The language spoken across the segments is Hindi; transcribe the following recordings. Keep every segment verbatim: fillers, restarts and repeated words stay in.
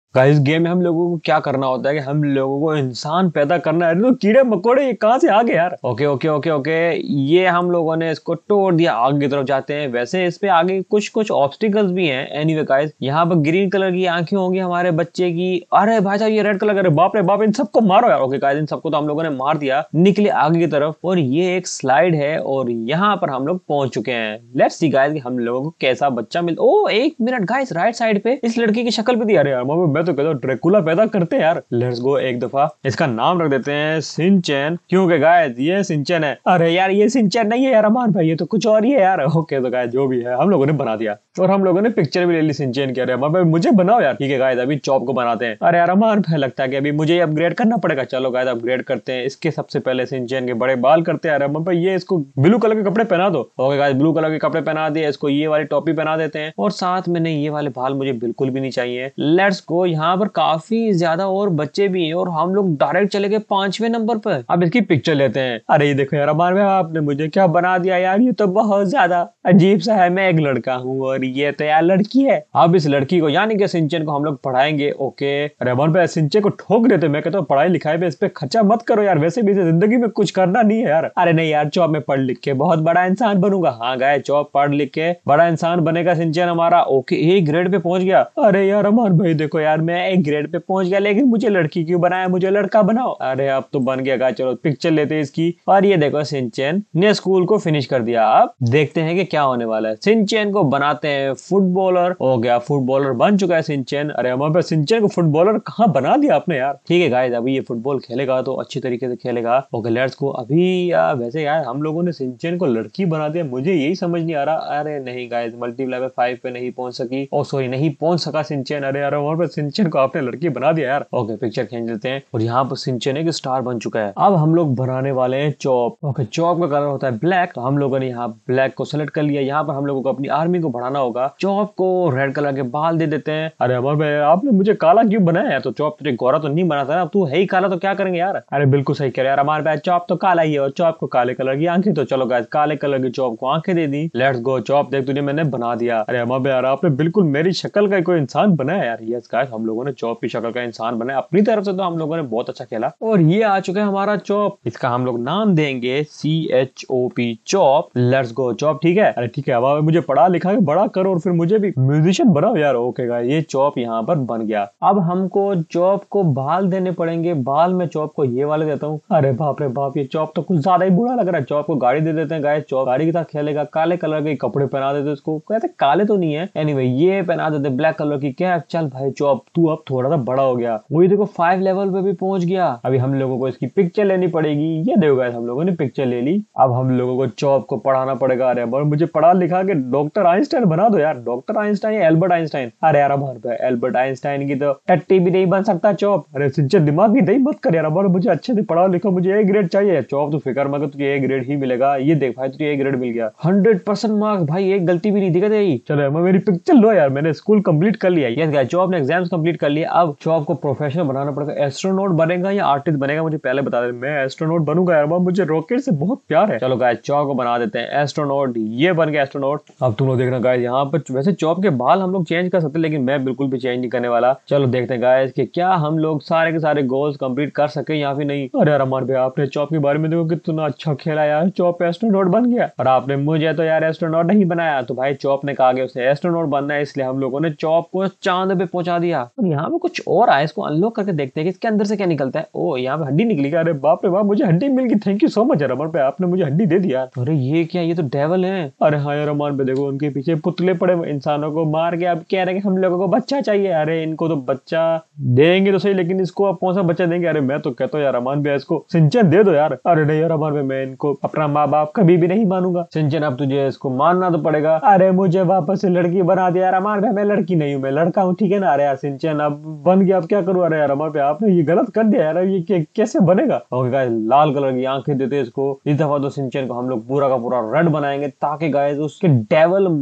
गाइस गेम में हम लोगों को क्या करना होता है कि हम लोगों को इंसान पैदा करना है। तो कीड़े मकोड़े ये कहाँ से आ गए यार। ओके ओके ओके ओके ये हम लोगों ने इसको तोड़ दिया, आगे की तरफ जाते हैं। वैसे इस पे आगे कुछ कुछ ऑब्स्टिकल्स भी हैं। एनीवे गाइस यहाँ पर ग्रीन कलर की आंखें होंगी हमारे बच्चे की। अरे भाई साहब ये रेड कलर का, बाप रे बाप, इन सबको मारो यार। ओके गाइस इन सबको तो हम लोगों ने मार दिया, निकले आगे की तरफ। और ये एक स्लाइड है और यहाँ पर हम लोग पहुंच चुके हैं। लेट्स सी गाइस कि हम लोगों को कैसा बच्चा मिल। ओ एक मिनट गाइस, राइट साइड पे इस लड़की की शक्ल भी दी। अरे यार मैं तो कहता हूँ ड्रैकुला पैदा करते हैं यार। लेट्स गो एक दफा इसका नाम रख देते हैं सिंचैन, क्योंकि गाइस ये सिंचैन है। अरे यार ये सिंचैन नहीं है यार अमान भाई, ये तो कुछ और ही है यार। ओके तो गाइस जो भी है हम लोगों ने बना दिया और हम लोगों ने पिक्चर भी ले ली सिंचैन की। अरे अमान भाई मुझे बनाओ यार। ठीक है गाइस अभी चॉप को बनाते हैं। अरे यार अमान भाई लगता है कि अभी मुझे अपग्रेड करना पड़ेगा। चलो गाइस अपग्रेड करते हैं। इसके सबसे पहले सिंचैन के बड़े बाल करते हैं। अरे अमान भाई ये इसको ब्लू कलर के कपड़े पहना दो। ओके गाइस ब्लू कलर के कपड़े पहना दिए, इसको ये वाली टोपी पहना देते हैं और साथ में नहीं, ये वाले बाल मुझे बिल्कुल भी नहीं चाहिए। लेट्स गो यहाँ पर काफी ज्यादा और बच्चे भी हैं और हम लोग डायरेक्ट चले गए पांचवें नंबर पर। अब इसकी पिक्चर लेते हैं। अरे ये देखो यार अमान भाई आपने मुझे क्या बना दिया यार, ये तो बहुत ज्यादा अजीब सा है। मैं एक लड़का हूँ और ये तो यार लड़की है। अब इस लड़की को यानी कि सिंचन को हम लोग पढ़ाएंगे। ओके अरे अमान भाई सिंचन को ठोक देते। मैं कहता हूँ पढ़ाई लिखाई पे इस पे खर्चा मत करो यार, वैसे भी जिंदगी में कुछ करना नहीं है यार। अरे नहीं यार चौप में पढ़ लिख के बहुत बड़ा इंसान बनूंगा। हाँ गाय चौप पढ़ लिख के बड़ा इंसान बनेगा सिंचन हमारा। ओके एक ग्रेड पे पहुंच गया। अरे यार अमान भाई देखो यार मैं एक ग्रेड पे पहुंच गया, लेकिन मुझे लड़की क्यों बनाया, मुझे लड़का बनाओ। अरे अब तो बन गया गाय, चलो पिक्चर लेते हैं इसकी। और ये देखो सिंचन ने स्कूल को फिनिश कर दिया। अब देखते हैं कि क्या होने वाला है। सिंचन को बनाते हैं फुटबॉलर। हो गया फुटबॉलर बन चुका है सिंचन। अरे हमारे पे सिंचन को फुटबॉलर कहाँ बना दिया आपने यार। ठीक है गाइस अभी ये फुटबॉल खेलेगा तो अच्छी तरीके से खेलेगा। Okay let's go. अभी आ, वैसे यार हम लोगों ने सिंचन को लड़की बना दिया, मुझे यही समझ नहीं आ रहा। अरे नहीं गाइस मल्टीप्लाई फाइव पे नहीं पहुंच सकी। ओ सॉरी नहीं पहुंच सका सिंचन। अरे यार वहां पे सिंचन को आपने लड़की बना दिया यार। ओके पिक्चर खींच लेते हैं और यहाँ पर सिंचन एक स्टार बन चुका है। अब हम लोग बनाने वाले हैं चॉप। ओके चॉप का कलर होता है ब्लैक, तो हम लोगों ने यहाँ ब्लैक को सेलेक्ट कर लिया। यहाँ पर हम लोगों को अपनी आर्मी को बढ़ाना होगा। चॉप को रेड कलर के बाल दे देते हैं। अरे अमर भाई आपने मुझे काला क्यों बनाया है, तो चॉप तुझे गोरा तो नहीं बना था, तू है ही काला, तो क्या करेंगे यार। अरे बिल्कुल सही कह रहे यार हमारे पास चॉप तो काला ही है और चॉप को काले कलर की आंखें। तो चलो गाइस काले कलर की चॉप को आंखें दे दी। लेट्स गो चॉप देख तुझे मैंने बना दिया। अरे अमर भाई यार आपने बिल्कुल मेरी शक्ल का कोई इंसान बनाया यार। यस गाइस हम लोगों ने चॉप की शक्ल का इंसान बनाया अपनी तरफ से, तो हम लोगों ने बहुत अच्छा खेला। और ये आ चुका है हमारा चॉप, इसका हम लोग नाम देंगे C H O P chop. Let's go chop. ठीक है अरे ठीक है अब मुझे पढ़ा लिखा के बड़ा करो और फिर मुझे भी म्यूजिशियन बनाओ यार। ओके गाइस ये चॉप यहाँ पर बन गया। अब हमको चॉप को बाल देने पड़ेंगे। बाल में चॉप को ये वाले देता हूँ। अरे बाप रे बाप ये चॉप तो कुछ ज्यादा ही बुरा लग रहा है। चॉप को गाड़ी दे देते हैं गाइस, चॉप गाड़ी के साथ खेलेगा। काले कलर के कपड़े पहना देते उसको, कहते काले तो नहीं है एनीवे ये पहना देते ब्लैक कलर की कैप। चल भाई चॉप तू अब थोड़ा सा बड़ा हो गया। वही देखो फाइव लेवल पे भी पहुंच गया। अभी हम लोगों को इसकी पिक्चर लेनी पड़ेगी। ये देखो गाइस हम लोगों ने पिक्चर ले ली। अब हम लोगों को चॉप को पढ़ाना पड़ेगा। अरे और मुझे पढ़ा लिखा के डॉक्टर आइंस्टाइन बना दो यार। डॉक्टर आइंस्टाइन या एल्बर्ट आइंस्टाइन। अरे यार हमारे एल्बर्ट आइंस्टाइन की तो टट्टी भी नहीं बन सकता चॉप। अरे सिंचन दिमाग की नहीं मत कर यार। अब मुझे अच्छे से पढ़ा लिखा, मुझे ए ग्रेड चाहिए। चॉप तो फिक्र मत कर तुझे ए ग्रेड ही मिलेगा। ये देख भाई तुझे ए ग्रेड मिल गया। हंड्रेड परसेंट मार्क्स भाई, एक गलती भी नहीं दिखा तेरी। चलो मेरी पिक्चर लो यार, मैंने स्कूल कंप्लीट कर लिया। यस गाइस चॉप ने एग्जाम्स कंप्लीट कर लिया। अब चॉप को प्रोफेशनल बनाना पड़ेगा। एस्ट्रोनॉट बनेगा या आर्टिस्ट बनेगा मुझे पहले बता दे। मैं एस्ट्रोनॉट बनूंगा यार, मुझे रॉकेट से बहुत प्यार है। चलो गाइस चॉप को बना देते हैं एस्ट्रोनॉट। ये बन गया एस्ट्रोनॉट। अब तुम लोग देखना गाइस यहाँ पर वैसे चॉप के बाल हम लोग चेंज कर सकते हैं, लेकिन मैं बिल्कुल भी चेंज नहीं करने वाला। चलो देखते हैं गाइस कि क्या हम लोग सारे के सारे गोल्स कंप्लीट कर सके या फिर नहीं। अरे यार अमर भाई आपने चॉप के बारे में देखो कितना अच्छा खेला यार। चॉप एस्ट्रोनॉट बन गया और आपने मुझे तो यार एस्ट्रोनॉट नहीं बनाया। तो भाई चॉप ने कहा उसे एस्ट्रोनॉट बनना है, इसलिए हम लोगों ने चॉप को चांद पे पहुंचा दिया। और यहाँ पे कुछ और आया, इसको अनलॉक करके देखते हैं कि इसके अंदर से क्या निकलता है। ओ यहाँ पे हड्डी निकली। अरे बाप रे बाप मुझे हड्डी मिल गई। थैंक यू सो मच यार अमर भाई आपने मुझे हड्डी दे दिया। अरे ये क्या, ये तो डेविल है। अरे हाँ यार अमर भाई देखो उनके पीछे पुतले पड़े, इंसानों को मार के अब कह रहे हैं कि हम लोगों को बच्चा चाहिए। अरे इनको तो बच्चा देंगे तो सही, लेकिन इसको अब कौन सा बच्चा देंगे। अरे मैं तो कहता हूँ यार अमान भाई इसको सिंचन दे दो यार। अरे नहीं यार अमान भाई मैं इनको अपना माँ बाप कभी भी नहीं मानूंगा। सिंचन अब तुझे इसको मानना तो पड़ेगा। अरे मुझे वापस से लड़की बना दिया यार अमान भाई, मैं लड़की नहीं हूँ मैं लड़का हूँ ठीक है ना। अरे यार सिंचन अब बन गया, अब क्या करूँ। अरे यार अमान भाई आपने ये गलत कर दिया यार, ये कैसे बनेगा। ओके गाइस लाल कलर की आंखें देते इसको। इस दफा तो सिंचन को हम लोग पूरा का पूरा रेड बनाएंगे ताकि गाइस उसके डेविल मम्मी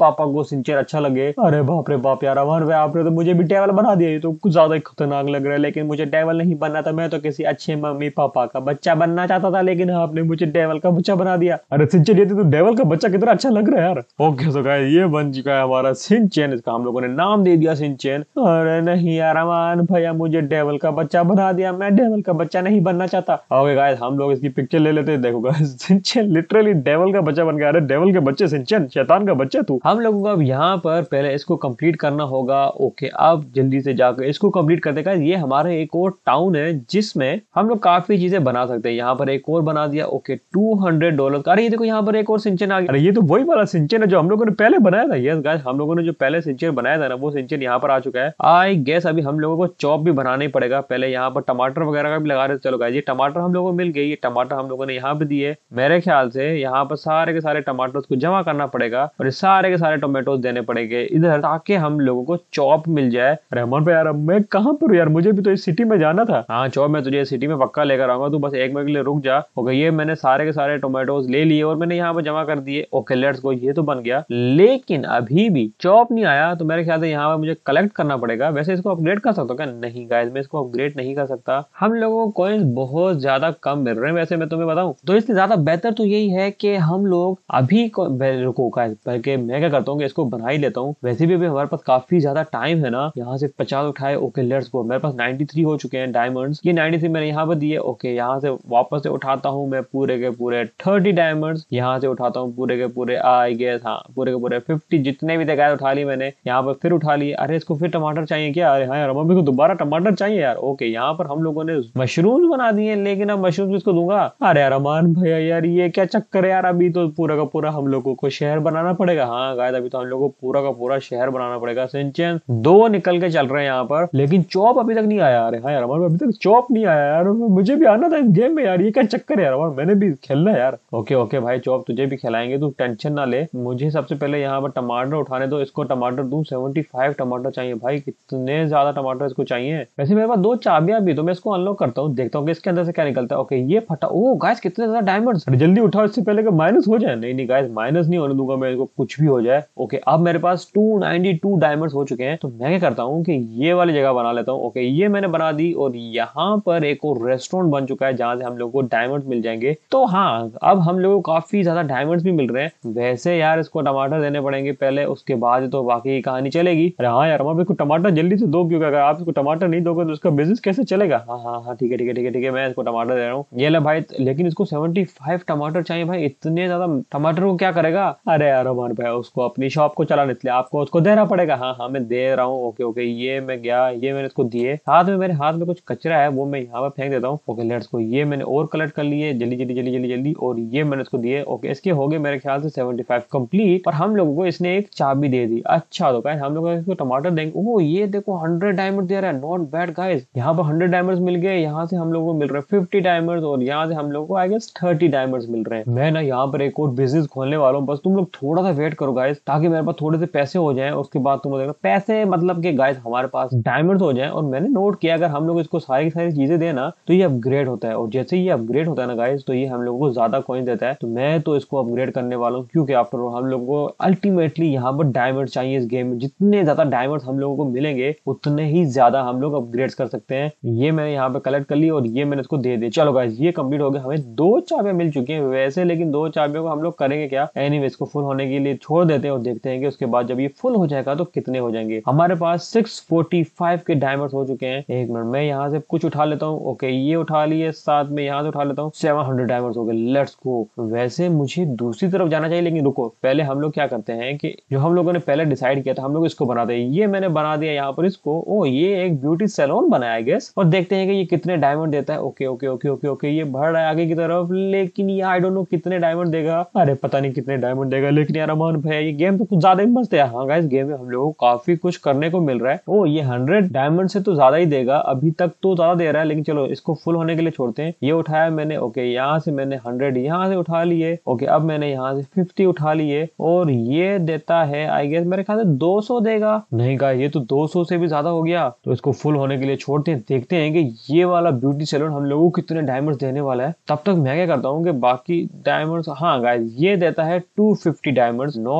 पापा को सिंचन अच्छा लगे। अरे बाप रे बाप यार अमन भाई आपने तो मुझे भी डेवल बना दिया, ये तो कुछ ज्यादा ही खतरनाक लग रहा है। लेकिन मुझे डेवल नहीं बनना था, मैं तो किसी अच्छे मम्मी पापा का बच्चा बनना चाहता था, लेकिन आपने मुझे डेवल का बच्चा बना दिया। अरे सिंचन ये तो डेवल का बच्चा कितना अच्छा लग रहा है यार। ओके सो गाइस ये बन चुका है हमारा सिंचन, इसका हम लोगों ने नाम दे दिया सिंचन। अरे नहीं यार अमन भैया मुझे डेवल का बच्चा बना दिया, मैं डेवल का बच्चा नहीं बनना चाहता। ओके गाइस हम लोग इसकी पिक्चर ले लेते हैं। देखो गाइस सिंचन लिटरली डेवल का बच्चा बन गया। अरे डेवल के बच्चे सिंचन, शैतान का बच्चा तू। हम लोगों को अब यहाँ पर पहले इसको कंप्लीट करना होगा। ओके अब जल्दी से जाकर इसको कंप्लीट करते हैं। ये हमारा एक और टाउन है जिसमें हम लोग काफी चीजें बना सकते हैं। यहाँ पर एक और बना दिया। Okay two hundred dollar. अरे ये देखो यहाँ पर एक और सिंचन आ गया। अरे ये तो वही वाला सिंचन है जो हम लोगों ने पहले बनाया था। यस गाइस हम लोगों ने जो पहले सिंचन बनाया था ना वो सिंचन यहाँ पर आ चुका है। आई गेस अभी हम लोगों को चॉप भी बनाना ही पड़ेगा। पहले यहाँ पर टमाटर वगैरह का भी लगा रहे थे। चलो गाइस ये टमाटर हम लोगों को मिल गई। ये टमाटर हम लोगों ने यहाँ पे दिए। मेरे ख्याल से यहाँ पर सारे के सारे टमाटर को जमा करना पड़ेगा और सारे के सारे टोमेटोज देने पड़ेंगे इधर, ताकि हम लोगों को चॉप मिल जाए। रहमान पे यार मैं कहाँ पर यार, मुझे भी तो इस सिटी में जाना था। हाँ चॉप मैं तुझे सिटी में पक्का लेकर आऊंगा, तू बस एक मिनट के लिए रुक जा। ओके ये मैंने सारे के सारे टोमेटोज ले लिए और मैंने यहाँ पर जमा कर दिए। ओके लेट्स गो, ये तो बन गया, लेकिन अभी भी चॉप नहीं आया। तो मेरे ख्याल से यहाँ पर मुझे कलेक्ट करना पड़ेगा। वैसे इसको अपग्रेड कर सकता हूँ क्या? नहीं गाइस मैं इसको अपग्रेड नहीं कर सकता। हम लोगों को कॉइन्स बहुत ज्यादा कम मिल रहे हैं वैसे मैं तुम्हें बताऊं तो। इससे ज्यादा बेहतर तो यही है कि हम लोग अभी रुको गाइस, बल्कि मैं क्या करता हूँ कि इसको बना ही लेता हूँ। वैसे भी अभी हमारे पास काफी ज्यादा टाइम है ना। यहाँ से पचास उठाए। ओके लेट्स गो, मेरे पास तिरानवे हो चुके हैं डायमंड्स। ये तिरानवे मैंने यहाँ पर दिए। ओके यहाँ से वापस से उठाता हूँ मैं पूरे के पूरे तीस डायमंड्स। यहाँ से उठाता हूँ पूरे के पूरे आई गेस हाँ पूरे के पूरे पचास जितने भी थे गाइस उठा ली मैंने। यहाँ पर फिर उठा लिए। अरे इसको फिर टमाटर चाहिए क्या? अरे हाँ यार मम्मी को दोबारा टमाटर चाहिए यार। ओके यहाँ पर हम लोगों ने मशरूम बना दिए, लेकिन अब मशरूम किसको दूंगा? अरे यार अमान भैया यार ये क्या चक्कर है यार, अभी तो पूरा का पूरा हम लोगों को शहर बनाना पड़ेगा। हाँ गाइस अभी तो हम लोगों को पूरा का पूरा शहर बनाना पड़ेगा। सिंचन दो निकल के चल रहे हैं यहाँ पर, लेकिन चॉप अभी तक नहीं आया। अरे हाँ यार अमान अभी तक चॉप नहीं आया यार, मुझे भी आना था इस गेम में यार, ये क्या चक्कर है यार अमान, मैंने भी खेलना है यार। ओके ओके भाई चॉप तुझे भी खिलाएंगे, तू टेंशन ना ले। मुझे सबसे पहले यहाँ पर टमाटर उठाने दो। इसको टमाटर दूं, पचहत्तर टमाटर चाहिए भाई, कितने ज्यादा टमाटर इसको चाहिए। वैसे मेरे पास दो चाबियां भी, तो मैं इसको अनलॉक करता हूँ, देखता हूँ कि इसके अंदर से क्या निकलता है। ओके ये फटा। ओ गाइस कितने ज्यादा डायमंड्स, जल्दी उठाओ इससे पहले कि माइनस हो जाए। नहीं नहीं गाइस माइनस नहीं होने दूंगा मैं इसको, कुछ भी हो जाए। ओके अब मेरे पास दो सौ बानवे डायमंड्स हो चुके हैं। तो मैं क्या करता हूँ कि ये वाली जगह बना लेता हूँ। ओके ये मैंने बना दी और यहाँ पर एक और रेस्टोरेंट बन चुका है जहाँ से हम लोग को डायमंड मिल जाएंगे। तो हाँ अब हम लोग को काफी ज्यादा डायमंड्स भी मिल रहे हैं। वैसे यार इसको टमाटर देने पड़ेंगे पहले, उसके बाद तो बाकी कहानी चलेगी। अरे हाँ यार हम इसको टमाटर जल्दी से दो, क्योंकि अगर आप इसको टमाटर नहीं दोगे तो इसका बिजनेस कैसे चलेगा। हाँ हाँ हाँ ठीक है ठीक है ठीक है ठीक है मैं इसको टमाटर दे रहा हूँ। ये ले भाई, लेकिन इसको पचहत्तर टमाटर चाहिए भाई, इतने ज्यादा टमाटर को क्या करेगा? अरे यार हमारे भाई उसको अपनी शॉप को चलाने के लिए आपको उसको देना पड़ेगा। हाँ हाँ मैं दे रहा हूँ। ओके ओके ये मैं गया, ये मैंने इसको दिए। साथ में मेरे हाथ में कुछ कचरा है वो मैं यहाँ पर फेंक देता हूँ। ओके लेट्स को, ये मैंने और कलेक्ट कर लिए जल्दी जल्दी जल्दी जल्दी जल्दी, और ये मैंने इसको दिए। ओके इसके हो गए मेरे ख्याल से पचहत्तर कंप्लीट। और हम लोगों को इसने एक चाबी दे दी। अच्छा तो गाइस हम लोग इसको टमाटर देंगे। ओह ये देखो हंड्रेड डायमंड दे रहा है, नॉट बैड गाइस। यहाँ पर हंड्रेड डायमंड्स मिल गए, यहाँ से हम लोगों को मिल रहे हैं फिफ्टी डायमंड्स, और यहाँ से हम लोग को आई गेस थर्टी डायमंड्स मिल रहे हैं। मैं ना यहाँ पर एक और बिजनेस खोलने वाला हूँ, बस तुम लोग थोड़ा सा वेट करो गाइस, ताकि मेरे पास थोड़े से पैसे हो जाए। उसके बाद तुम देखो पैसे मतलब कि गाइस हमारे पास डायमंड्स हो जाए। और मैंने नोट किया अगर हम लोग इसको सारी की सारी चीजें देना तो ये अपग्रेड होता है, और जैसे ये अपग्रेड होता है ना गाइस तो ये हम लोगों को ज्यादा कॉइन देता है। तो मैं तो इसको अपग्रेड करने वाला हूँ, क्योंकि आफ्टर ऑल हम लोग को अल्टीमेटली यहाँ पर डायमंड चाहिए इस गेम में। जितने ज्यादा डायमंड हम लोगों को मिलेंगे उतने ही ज्यादा हम लोग अपग्रेड कर सकते हैं। ये मैंने यहाँ पे कलेक्ट कर ली और ये मैंने इसको दे दी। चलो गाइस ये कंप्लीट हो गया, हमें दो चाबियां मिल चुकी हैं वैसे, लेकिन दो चाबियों को हम लोग करेंगे क्या? एनीवे इसको फुल होने के लिए छोड़ देते हैं और देखते हैं कि उसके बाद जब ये फुल हो जाएगा तो कितने हो जाएंगे। हमारे पास छह सौ पैंतालीस के डायमंड्स हो चुके हैं। एक मिनट मैं यहाँ से कुछ उठा लेता हूँ। ओके ये उठा लिए, साथ में यहाँ से उठा लेता हूँ। सात सौ डायमंड्स हो गए, लेट्स गो। वैसे मुझे दूसरी तरफ जाना चाहिए, लेकिन रुको पहले हम लोग क्या करते हैं कि जो हम लोगों ने पहले डिसाइड किया था हम लोग इसको बनाते हैं। ये मैंने बना दिया यहाँ पर इसको। ओ ये एक ब्यूटी सैलून बनाया गेस, और देखते हैं कि ये कितने डायमंड देता है। Okay okay okay okay okay ये बढ़ रहा है आगे की तरफ, लेकिन ये आई डोंट नो कितने डायमंड देगा। अरे पता नहीं कितने डायमंड देगा, लेकिन यार अमान भैया ये गेम तो कुछ ज्यादा ही मस्त है। हाँ गाइस गेम में हम लोगों को काफी कुछ करने को मिल रहा है। ओ ये हंड्रेड डायमंड से तो ज्यादा ही देगा, अभी तक तो ज्यादा दे रहा है, लेकिन चलो इसको फुल होने के लिए छोड़ते हैं। ये उठाया मैंने। ओके यहाँ से मैंने हंड्रेड यहाँ से उठा लिए। ओके अब मैंने यहाँ से फिफ्टी उठा लिए, और ये देता है आई गेस मेरे ख्याल से दो सौ देगा। नहीं गाइस ये तो दो सौ से भी ज्यादा हो गया, तो इसको फुल होने के लिए छोड़ते हैं। देखते हैं कि ये वाला ब्यूटी सैलून हम लोगों को कितने डायमंड्स देने वाला है। तब तक मैं क्या करता हूँ कि बाकी डायमंड्स, हाँ गाइस ये देता है दो सौ पचास डायमंड्स, नॉट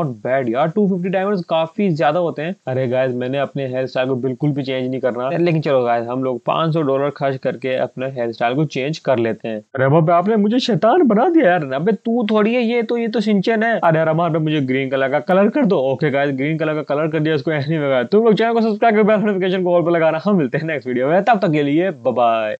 नॉट बैड यार, टू फिफ्टी डायमंड्स काफी ज्यादा होते हैं। अरे गाइस मैंने अपने हेयर स्टाइल को बिल्कुल भी चेंज नहीं करना, लेकिन चलो गाइस हम लोग पाँच सौ डॉलर खर्च करके अपने हेयर स्टाइल को चेंज कर लेते हैं। अरे बाबा आपने मुझे शैतान बना दिया यार। अबे तू थोड़ी है ये तो, ये तो सिंचन है। अरे रमान मुझे ग्रीन कलर का कलर कर दो। ओके गाइस ग्रीन कलर का कलर कर दिया इसको। एनीवे गाइस तुम लोग चैनल को सब्सक्राइब कर बेल नोटिफिकेशन को ऑल पे लगाना। हम मिलते हैं नेक्स्ट वीडियो में, तब तक के लिए बाय बाय।